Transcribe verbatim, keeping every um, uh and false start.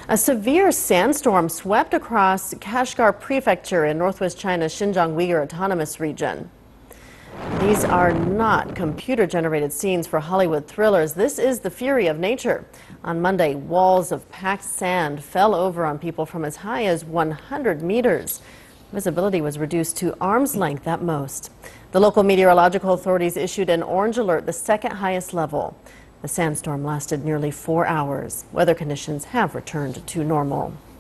A severe sandstorm swept across Kashgar Prefecture in northwest China's Xinjiang Uyghur Autonomous Region. These are not computer-generated scenes for Hollywood thrillers. This is the fury of nature. On Monday, walls of packed sand fell over on people from as high as one hundred meters. Visibility was reduced to arm's length at most. The local meteorological authorities issued an orange alert, the second highest level. The sandstorm lasted nearly four hours. Weather conditions have returned to normal.